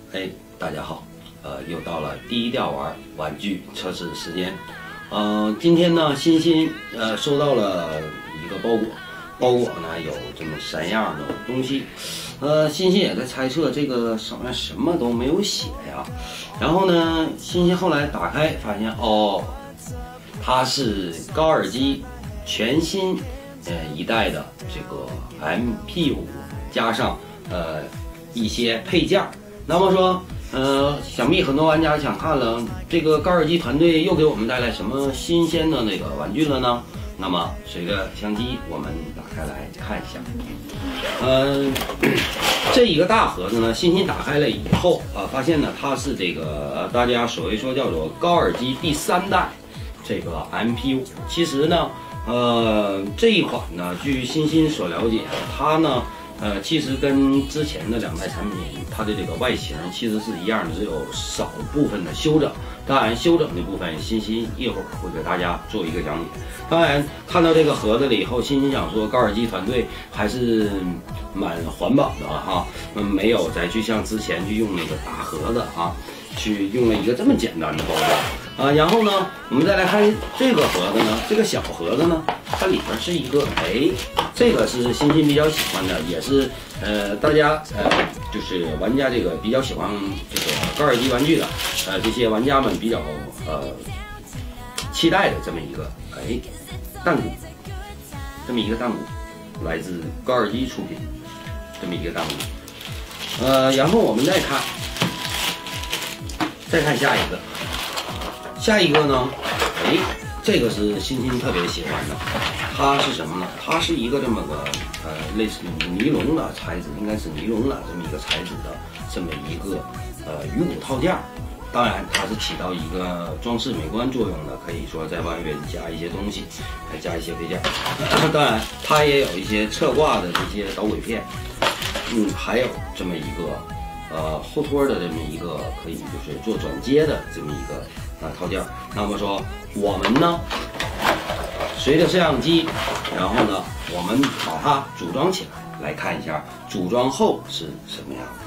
哎，大家好，又到了低调玩具测试时间。今天呢，欣欣收到了一个包裹，包裹呢有这么3样的东西。欣欣也在猜测这个上面什么都没有写呀。然后呢，欣欣后来打开发现，哦，它是高尔基全新一代的这个 MP5 加上一些配件。那么说，想必很多玩家想看了，这个高尔基团队又给我们带来什么新鲜的那个玩具了呢？那么随着相机，我们打开来看一下。这一个大盒子呢，欣欣打开了以后发现呢，它是这个大家所谓说叫做高尔基第3代这个 MP5。其实呢，这一款呢，据欣欣所了解，它呢。其实跟之前的2代产品，它的这个外形其实是一样的，只有少部分的修整。当然，修整的部分，欣欣一会儿会给大家做一个讲解。当然，看到这个盒子了以后，欣欣想说，高尔基团队还是蛮环保的哈，没有再去像之前去用那个大盒子啊，去用了一个这么简单的包装。然后呢，我们再来看这个盒子呢，这个小盒子呢，它里边是一个，这个是欣欣比较喜欢的，也是大家就是玩家这个比较喜欢这个高尔基玩具的，这些玩家们比较期待的这么一个弹鼓，这么一个弹鼓，来自高尔基出品，这么一个弹鼓。然后我们再看下一个。下一个呢，这个是欣欣特别喜欢的，它是什么呢？它是一个这么个类似于尼龙的材质，应该是尼龙的这么一个材质的这么一个鱼骨套件。当然，它是起到一个装饰美观作用的，可以说在外边加一些东西，加一些配件。当然，它也有一些侧挂的这些导轨片，还有这么一个后托的这么一个可以就是做转接的这么一个套件。那么说我们呢，随着摄像机，然后呢，我们把它组装起来，来看一下组装后是什么样的。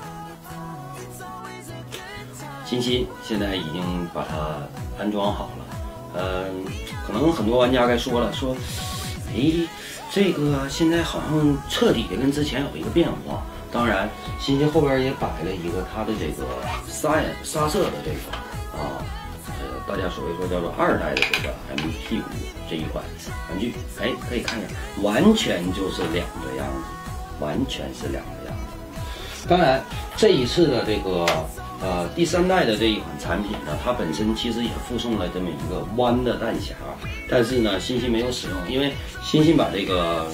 欣欣现在已经把它安装好了。可能很多玩家该说了，说，这个现在好像彻底的跟之前有一个变化。当然，欣欣后边也摆了一个它的这个刹摄的这个大家所谓说叫做2代的这个 MP5 这一款玩具，可以看一下，完全就是两个样子，完全是两个样子。当然，这一次的这个第3代的这一款产品呢，它本身其实也附送了这么一个弯的弹匣，但是呢，欣欣没有使用，因为欣欣把这个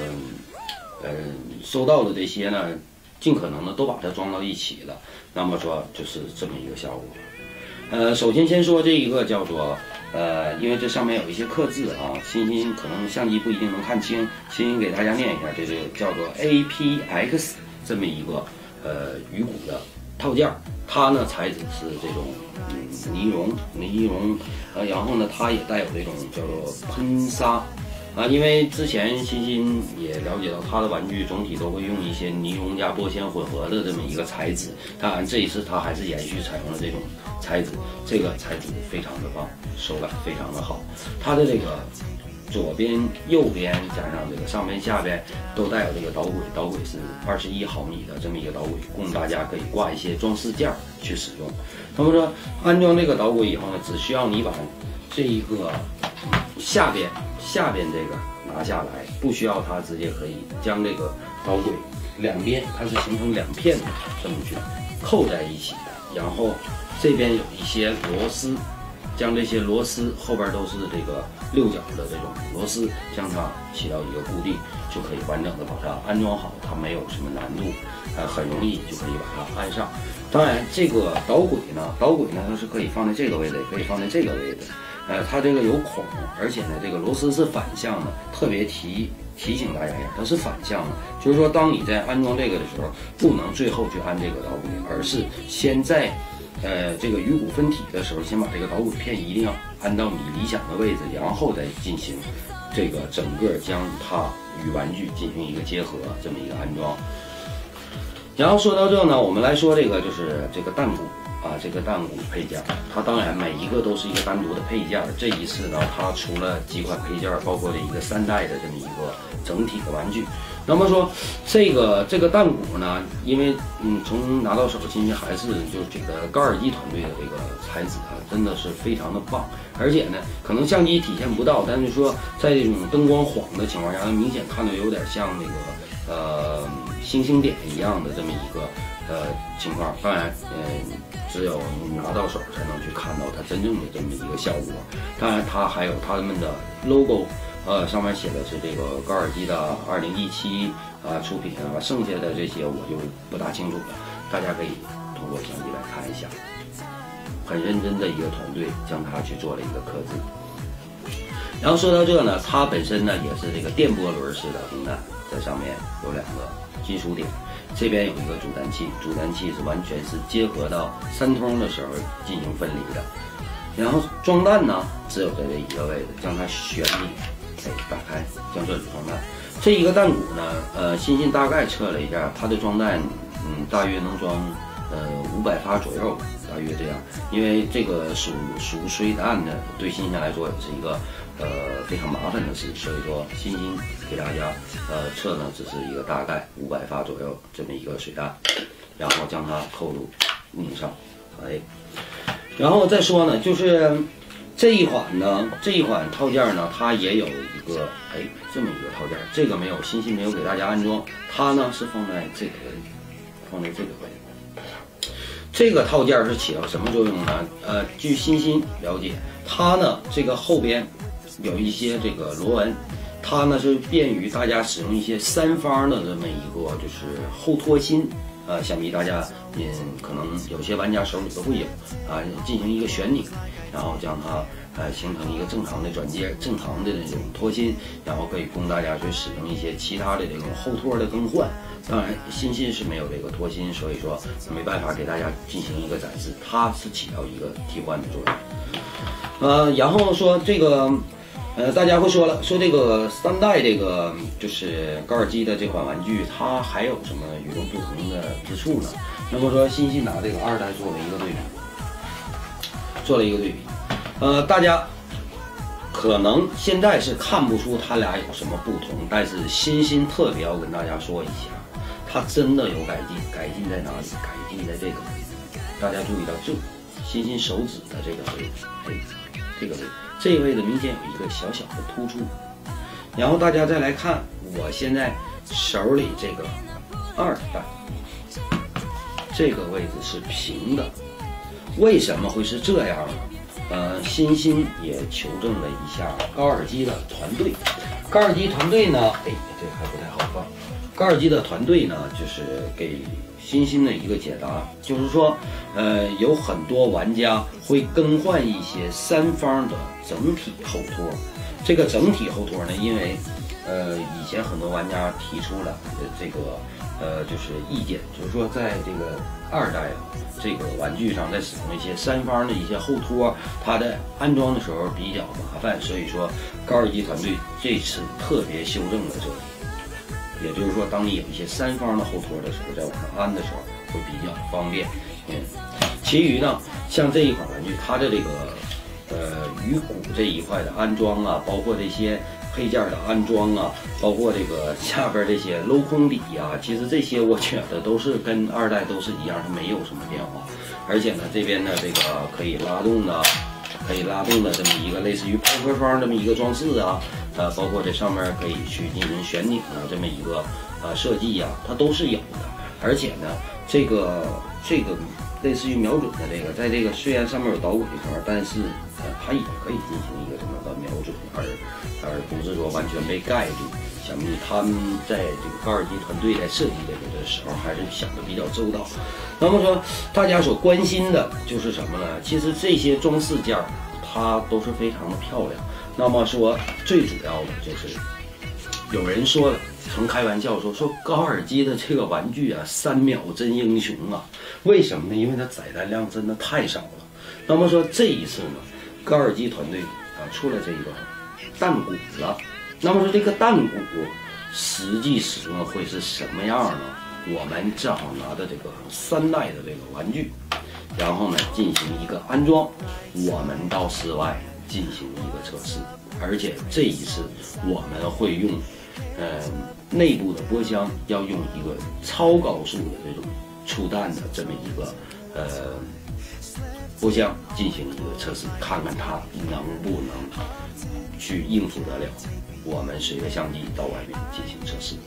收到的这些呢，尽可能的都把它装到一起了。那么说就是这么一个效果。首先说这一个叫做因为这上面有一些刻字啊，欣欣可能相机不一定能看清，欣欣给大家念一下，这就叫做 APX 这么一个鱼骨的套件。它呢材质是这种尼龙，然后呢它也带有这种叫做喷砂。因为之前欣欣也了解到，它的玩具总体都会用一些尼龙加玻纤混合的这么一个材质。当然，这一次它还是延续采用了这种材质，这个材质非常的棒，手感非常的好。它的这个左边、右边加上这个上边、下边都带有这个导轨，导轨是21毫米的这么一个导轨，供大家可以挂一些装饰件去使用。那么说，安装这个导轨以后呢，只需要你把这一个下边这个拿下来，不需要它直接可以将这个导轨两边它是形成2片的这么去扣在一起的，然后这边有一些螺丝，将这些螺丝后边都是这个6角的这种螺丝，将它起到一个固定，就可以完整的把它安装好，它没有什么难度，很容易就可以把它安上。当然，这个导轨呢它是可以放在这个位置，也可以放在这个位置。它这个有孔，而且呢，这个螺丝是反向的，特别提醒大家一下，它是反向的，就是说，当你在安装这个的时候，不能最后去安这个导轨，而是先在这个鱼骨分体的时候，先把这个导轨片一定要安到你理想的位置，然后再进行这个整个将它与玩具进行一个结合，这么一个安装。 然后说到这呢，我们来说这个就是这个弹鼓啊，这个弹鼓配件，它当然每一个都是一个单独的配件。这一次呢，它出了几款配件，包括了一个3代的这么一个整体的玩具。那么说这个弹鼓呢，因为从拿到手，今天还是就觉得高尔基团队的这个材质啊，真的是非常的棒。而且呢，可能相机体现不到，但是说在这种灯光晃的情况下，明显看到有点像那个星星点一样的这么一个情况。当然，只有拿到手才能去看到它真正的这么一个效果。当然，它还有他们的 logo。上面写的是这个高尔基的2017出品啊，剩下的这些我就不大清楚了，大家可以通过相机来看一下。很认真的一个团队将它去做了一个刻字。然后说到这呢，它本身呢也是这个电波轮式的红弹，在上面有2个金属点，这边有一个主弹器，主弹器是完全是结合到3通的时候进行分离的。然后装弹呢只有在这一个位置，将它旋拧。打开将这里装弹，这一个弹鼓呢，欣欣大概测了一下，它的装弹，大约能装500发左右，大约这样。因为这个属水弹的，对欣欣来说也是一个非常麻烦的事，所以说欣欣给大家测呢只是一个大概500发左右这么一个水弹，然后将它扣入拧上，然后再说呢就是。这一款套件呢，它也有一个这么一个套件，这个没有，欣欣没有给大家安装，它呢是放在这个位置，放在这个位置。这个套件是起到什么作用呢？据欣欣了解，它呢这个后边有一些这个螺纹，它呢是便于大家使用一些3方的这么一个就是后托芯。想必大家可能有些玩家手里都会有进行一个旋拧，然后将它形成一个正常的转接，正常的这种托芯，然后可以供大家去使用一些其他的这种后托的更换。当然，欣欣是没有这个托芯，所以说没办法给大家进行一个展示，它是起到一个替换的作用。然后说这个。大家会说了，说这个3代这个就是高尔基的这款玩具，它还有什么与众不同的之处呢？那么说，欣欣拿这个2代做了一个对比，大家可能现在是看不出它俩有什么不同，但是欣欣特别要跟大家说一下，它真的有改进，改进在哪里？改进在这个位置，大家注意到这欣欣手指的这个位置，这个位置。这个位置明显有一个小小的突出，然后大家再来看我现在手里这个2代，这个位置是平的，为什么会是这样呢？欣欣也求证了一下高尔基的团队，高尔基团队呢，这还不太好放。高尔基的团队呢，就是给欣欣的一个解答，就是说，有很多玩家会更换一些3方的整体后托。这个整体后托呢，因为以前很多玩家提出了这个就是意见，就是说在这个2代这个玩具上在使用一些3方的一些后托，它在安装的时候比较麻烦，所以说高尔基团队这次特别修正了这里。也就是说，当你有一些3方的后托的时候，在往上安的时候会比较方便。其余呢，像这一款玩具，它的这个鱼骨这一块的安装啊，包括这些配件的安装啊，包括这个下边这些镂空底啊，其实这些我觉得都是跟2代都是一样，它没有什么变化。而且呢，这边的这个可以拉动的这么一个类似于抛壳窗这么一个装饰啊。包括这上面可以去进行旋拧啊，这么一个设计呀，它都是有的。而且呢，这个类似于瞄准的这个，在这个虽然上面有导轨层，但是它也可以进行一个这么的瞄准，而不是说完全被盖住。想必他们在这个高尔基团队在设计这个的时候，还是想的比较周到。那么说，大家所关心的就是什么呢？其实这些装饰件它都是非常的漂亮。那么说，最主要的就是有人说了，曾开玩笑说高尔基的这个玩具啊，3秒真英雄啊！为什么呢？因为它载弹量真的太少了。那么说这一次呢，高尔基团队出了这个弹鼓了。那么说这个弹鼓实际使用会是什么样呢？ 我们正好拿的这个3代的这个玩具，然后呢进行一个安装，我们到室外进行一个测试，而且这一次我们会用，内部的波箱要用一个超高速的这种出弹的这么一个波箱进行一个测试，看看它能不能去应付得了我们随着相机到外面进行测试。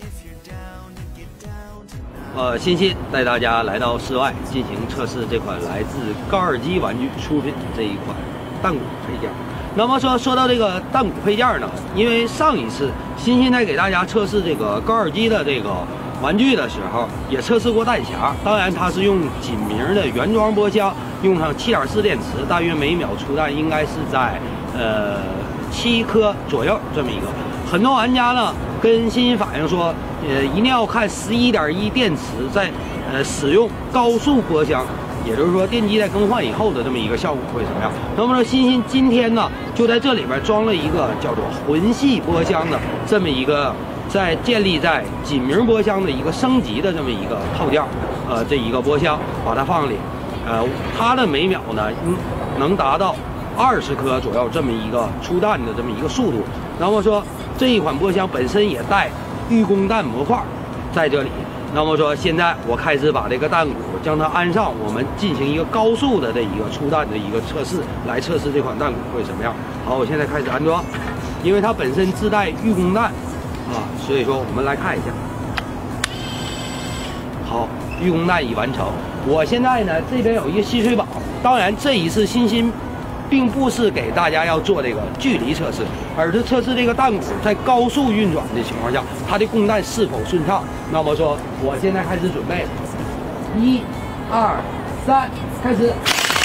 欣欣带大家来到室外进行测试这款来自高尔基玩具出品的这一款弹鼓配件。那么说到这个弹鼓配件呢，因为上一次欣欣在给大家测试这个高尔基的这个玩具的时候，也测试过弹匣。当然它是用锦明的原装波箱，用上7.4电池，大约每秒出弹应该是在7颗左右这么一个。很多玩家呢跟欣欣反映说，一定要看11.1电池在使用高速波箱，也就是说电机在更换以后的这么一个效果会怎么样。那么说欣欣今天呢就在这里边装了一个叫做魂系波箱的这么一个建立在锦明波箱的一个升级的这么一个套件，这一个波箱把它放里，它的每秒呢能达到20颗左右这么一个出弹的这么一个速度。那么说这一款波箱本身也带预供弹模块在这里。那么说现在我开始把这个弹鼓将它安上，我们进行一个高速的这一个出弹的一个测试，来测试这款弹鼓会怎么样。好，我现在开始安装，因为它本身自带预供弹所以说我们来看一下。好，预供弹已完成。我现在呢这边有一个吸水宝，当然这一次欣欣并不是给大家要做这个距离测试，而是测试这个弹鼓在高速运转的情况下，它的供弹是否顺畅。那么说，我现在开始准备，1、2、3，开始。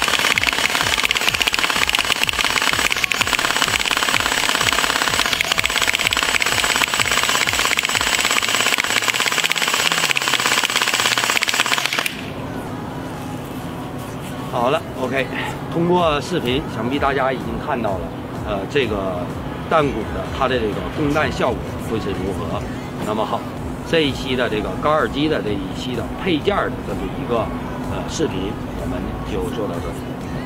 好了 ，OK， 通过视频，想必大家已经看到了，这个弹鼓的它的这个供弹效果会是如何。那么好，这一期的这个高尔基的这一期的配件的这么一个视频，我们就做到这里。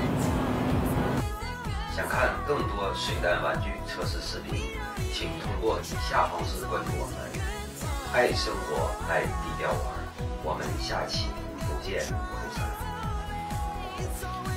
想看更多水弹玩具测试视频，请通过以下方式关注我们。爱生活，爱低调玩，我们下期不见不散。